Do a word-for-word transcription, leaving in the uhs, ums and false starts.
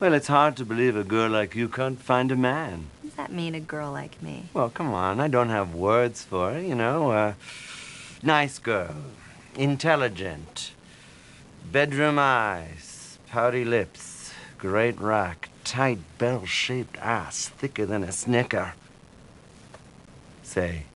Well, it's hard to believe a girl like you can't find a man. What does that mean, a girl like me? Well, come on, I don't have words for it, you know. Uh, nice girl, intelligent, bedroom eyes, pouty lips, great rack, tight bell-shaped ass, thicker than a snicker. Say,